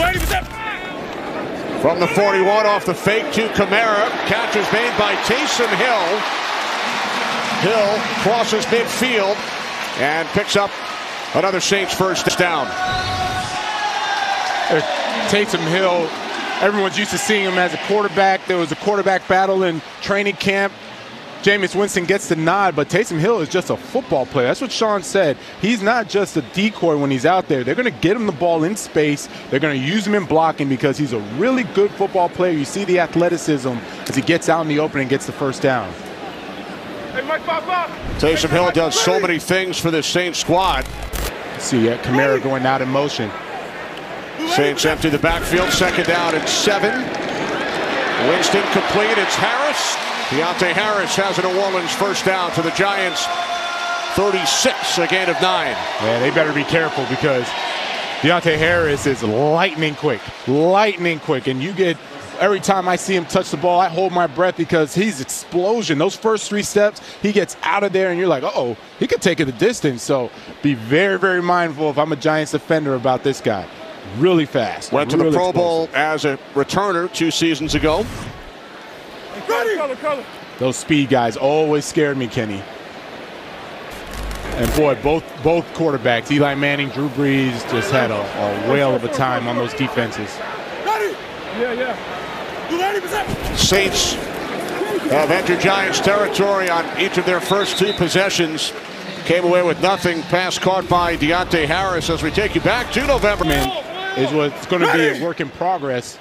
From the 41 off the fake to Kamara. Catch is made by Taysom Hill. Hill crosses midfield and picks up another Saints first down. Taysom Hill, everyone's used to seeing him as a quarterback. There was a quarterback battle in training camp. Jameis Winston gets the nod, but Taysom Hill is just a football player. That's what Sean said. He's not just a decoy when he's out there. They're going to get him the ball in space. They're going to use him in blocking because he's a really good football player. You see the athleticism as he gets out in the open and gets the first down. Taysom Hill does so many things for this Saints squad. See Kamara going out in motion. Saints empty the backfield, second down and 7. Winston complete, it's Harris. Deontay Harris has a New Orleans first down to the Giants. 36, a gain of 9. Yeah, they better be careful because Deontay Harris is lightning quick. And you get, every time I see him touch the ball, I hold my breath because he's explosion. Those first 3 steps, he gets out of there and you're like, uh-oh, he could take it the distance. So be very, very mindful if I'm a Giants defender about this guy. Really fast. Went to the Pro Bowl as a returner 2 seasons ago. Those speed guys always scared me, Kenny. And boy, both quarterbacks, Eli Manning, Drew Brees, just had a whale of a time on those defenses. Saints have entered Giants territory on each of their first 2 possessions. Came away with nothing. Pass caught by Deontay Harris as we take you back to November. Is what's going to be a work in progress.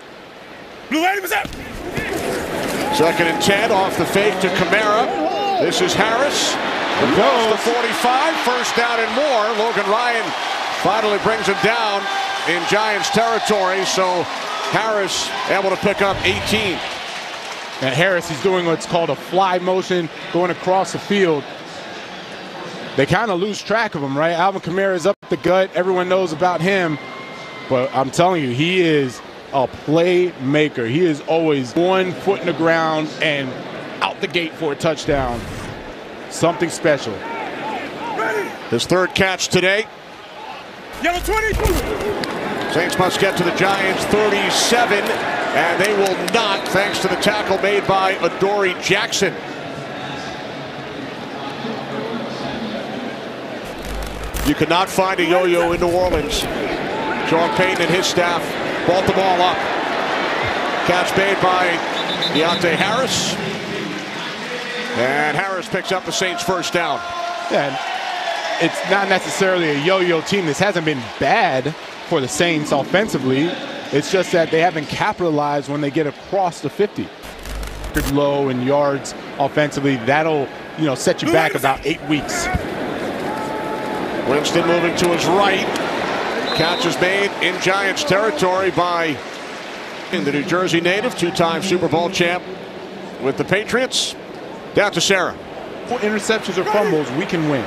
Second and 10 off the fake to Kamara. This is Harris. Goes to 45. First down and more. Logan Ryan finally brings him down in Giants territory. So Harris able to pick up 18. And Harris is doing what's called a fly motion going across the field. They kind of lose track of him, right? Alvin Kamara is up the gut. Everyone knows about him. But I'm telling you, he is a playmaker. He is always 1 foot in the ground and out the gate for a touchdown. Something special. His 3rd catch today. Yellow 20. Saints must get to the Giants 37, and they will not, thanks to the tackle made by Adoree Jackson. You could not find a yo-yo in New Orleans. Sean Payton and his staff brought the ball up. Catch made by Deontay Harris. And Harris picks up the Saints first down. Yeah, it's not necessarily a yo-yo team. This hasn't been bad for the Saints offensively. It's just that they haven't capitalized when they get across the 50. Low in yards offensively, that'll set you back about 8 weeks. Winston moving to his right. Catch is made in Giants territory by the New Jersey native, 2-time Super Bowl champ with the Patriots. Down to Sarah. 4 interceptions or fumbles, we can win.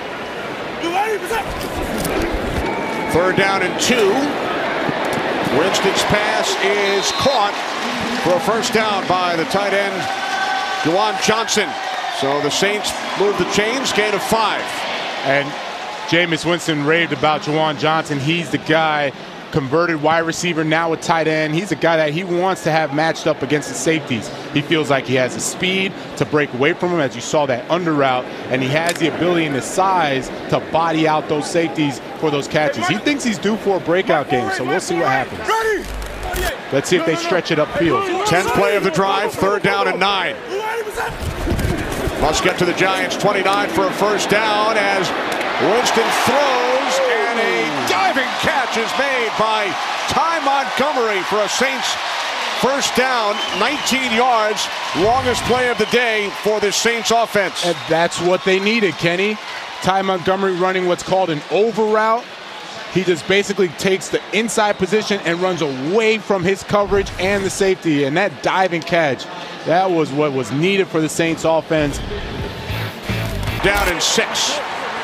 3rd down and 2. Winston's pass is caught for a first down by the tight end, Juwan Johnson. So the Saints move the chains, gain of 5. And Jameis Winston raved about Juwan Johnson. He's the guy, converted wide receiver, now a tight end. He's a guy that he wants to have matched up against the safeties. He feels like he has the speed to break away from him, as you saw that under route, and he has the ability and the size to body out those safeties for those catches. He thinks he's due for a breakout game, so we'll see what happens. Let's see if they stretch it upfield. 10th play of the drive, 3rd down and 9. Must get to the Giants 29 for a first down as Winston throws, and a diving catch is made by Ty Montgomery for a Saints first down, 19 yards, longest play of the day for this Saints offense. And that's what they needed, Kenny. Ty Montgomery running what's called an over route. He just basically takes the inside position and runs away from his coverage and the safety. And that diving catch, that was what was needed for the Saints offense. Down in 6.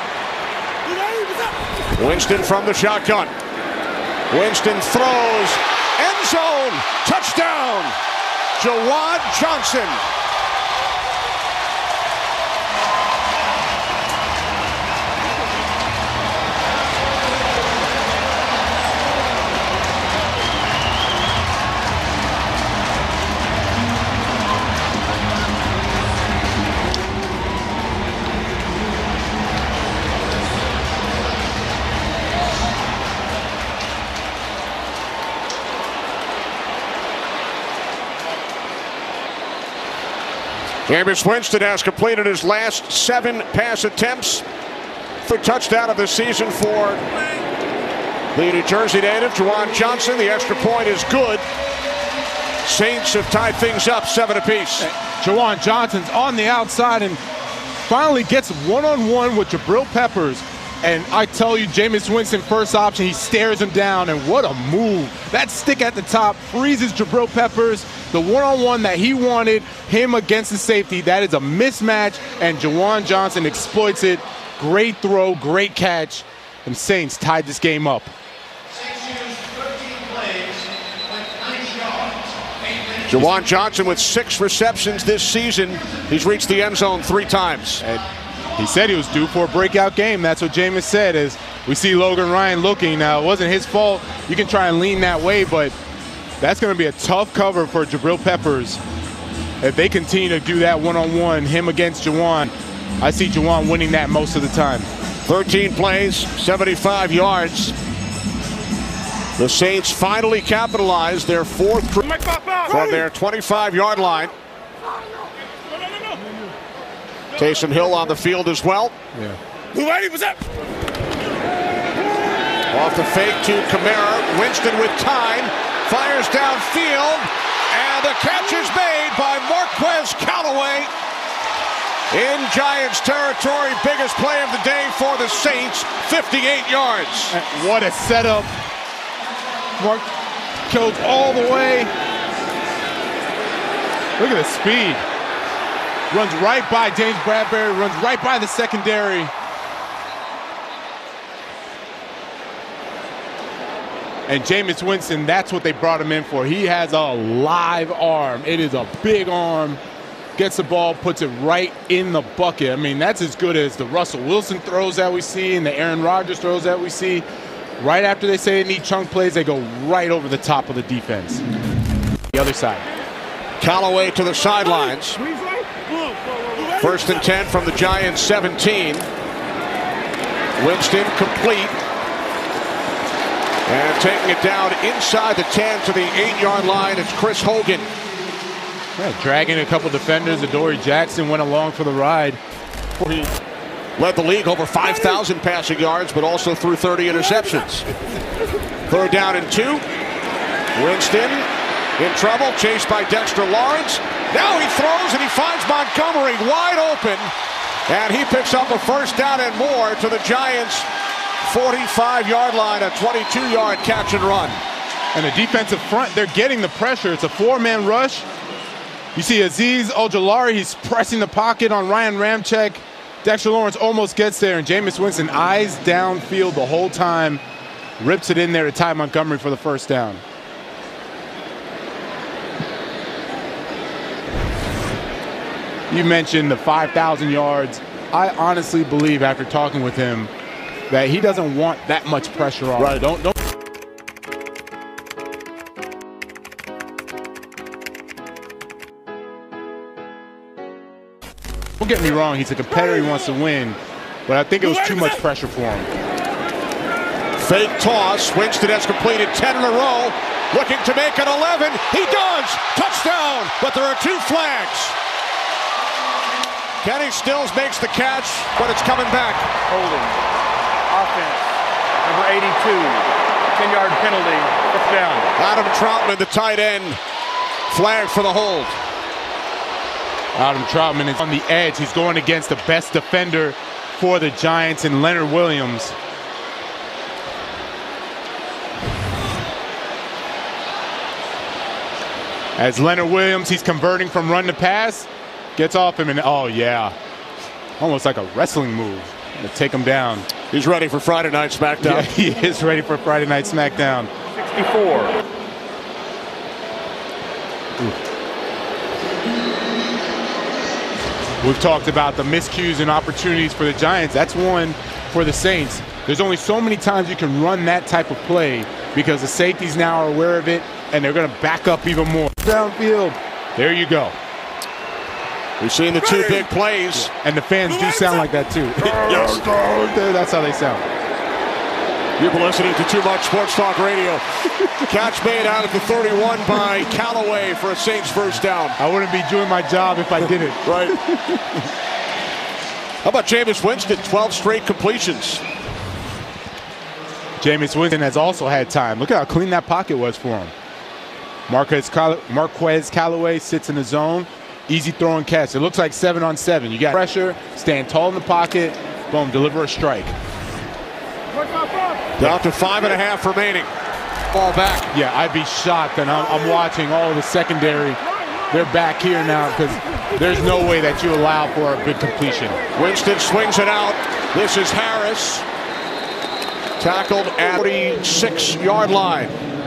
Winston from the shotgun. Winston throws, end zone, touchdown, Juwan Johnson. Jameis Winston has completed his last 7 pass attempts for touchdown of the season for the New Jersey native, Juwan Johnson. The extra point is good. Saints have tied things up 7 apiece. Juwan Johnson's on the outside and finally gets one-on-one with Jabril Peppers. And I tell you, Jameis Winston, first option, he stares him down, and what a move. That stick at the top freezes Jabril Peppers. The one-on-one that he wanted, him against the safety, that is a mismatch, and Juwan Johnson exploits it. Great throw, great catch, and Saints tied this game up. Juwan Johnson with 6 receptions this season. He's reached the end zone 3 times. And he said he was due for a breakout game. That's what Jameis said. As we see Logan Ryan looking. Now, it wasn't his fault. You can try and lean that way, but that's going to be a tough cover for Jabril Peppers. If they continue to do that one-on-one, him against Juwan, I see Juwan winning that most of the time. 13 plays, 75 yards. The Saints finally capitalized their 4th from their 25-yard line. Taysom Hill on the field as well. Yeah. Off the fake to Kamara. Winston with time. Fires downfield. And the catch is made by Marquez Callaway. In Giants territory, biggest play of the day for the Saints, 58 yards. What a setup. Mark goes all the way. Look at the speed. Runs right by James Bradbury, runs right by the secondary. And Jameis Winston, that's what they brought him in for. He has a live arm. It is a big arm. Gets the ball, puts it right in the bucket. I mean, that's as good as the Russell Wilson throws that we see and the Aaron Rodgers throws that we see. Right after they say they need chunk plays, they go right over the top of the defense. The other side. Callaway to the sidelines. 1st and 10 from the Giants 17. Winston complete. And taking it down inside the 10 to the 8-yard line, it's Chris Hogan. Yeah, dragging a couple defenders. Adoree Jackson went along for the ride. He led the league over 5,000 passing yards, but also threw 30 interceptions. 3rd down and 2. Winston in trouble, chased by Dexter Lawrence. Now he throws and he finds Montgomery wide open. And he picks up a 1st down and more to the Giants' 45-yard line, a 22-yard catch and run. And the defensive front, they're getting the pressure. It's a 4-man rush. You see Azeez Ojulari, he's pressing the pocket on Ryan Ramczyk. Dexter Lawrence almost gets there, and Jameis Winston eyes downfield the whole time. Rips it in there to Ty Montgomery for the 1st down. You mentioned the 5,000 yards. I honestly believe, after talking with him, that he doesn't want that much pressure on. Right. Don't. Don't get me wrong, he's a competitor, he wants to win, but I think it was too much pressure for him. Fake toss. Winston has completed 10 in a row. Looking to make it 11. He does. Touchdown. But there are 2 flags. Kenny Stills makes the catch, but it's coming back. Holding. Offense. Number 82. 10-yard penalty. 1st down. Adam Troutman, the tight end. Flag for the hold. Adam Troutman is on the edge. He's going against the best defender for the Giants in Leonard Williams. As Leonard Williams, he's converting from run to pass. Gets off him and, oh yeah, almost like a wrestling move to take him down. He's ready for Friday Night SmackDown. Yeah, he is ready for Friday Night SmackDown. 64. We've talked about the miscues and opportunities for the Giants. That's one for the Saints. There's only so many times you can run that type of play because the safeties now are aware of it, and they're going to back up even more. Downfield. There you go. We've seen the 2 big plays. And the fans do sound like that, too. Yes. That's how they sound. You've been listening to Too Much Sports Talk Radio. Catch made out at the 31 by Callaway for a Saints first down. I wouldn't be doing my job if I didn't. Right. How about Jameis Winston? 12 straight completions. Jameis Winston has also had time. Look at how clean that pocket was for him. Marquez Callaway sits in the zone. Easy throw and catch. It looks like 7-on-7. You got pressure, stand tall in the pocket, boom, deliver a strike. Down to 5.5 remaining. Ball back. Yeah, I'd be shocked, and I'm watching all of the secondary. They're back here now because there's no way that you allow for a good completion. Winston swings it out. This is Harris. Tackled at the 46-yard line.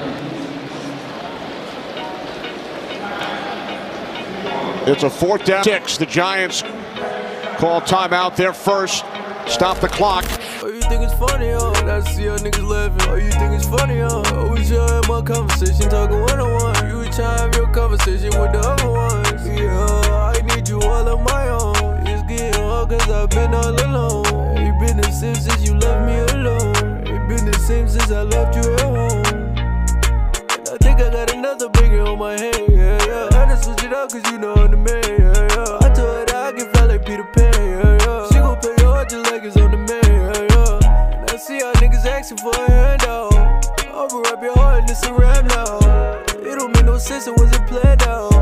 It's a 4th down. 6. The Giants call timeout there first. Stop the clock. Oh, you think it's funny, huh? I see y'all niggas laughing. Oh, you think it's funny, huh? I wish y'all had my conversation, talking one-on-one. You would try to have your conversation with the other ones. Yeah, I need you all on my own. It's getting hard cause I've been all alone. Ain't been the same since you left me alone. Ain't been the same since I left you at home. And I think I got another banger on my head, yeah, yeah. I had to switch it up cause you know I'm the man, yeah, yeah. I told her that I can fly like Peter Pan, yeah, yeah. She gon' pay your heart just like it's on the man, yeah, yeah. And I see how niggas asking for a handout. I'ma wrap your heart and it's a rap now. It don't make no sense, it wasn't planned out.